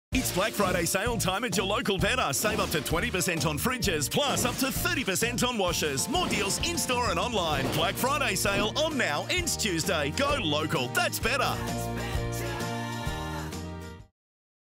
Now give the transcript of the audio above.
It's Black Friday sale time at your local Betta. Save up to 20% on fridges, plus up to 30% on washers. More deals in-store and online. Black Friday sale on now, ends Tuesday. Go local. That's Betta.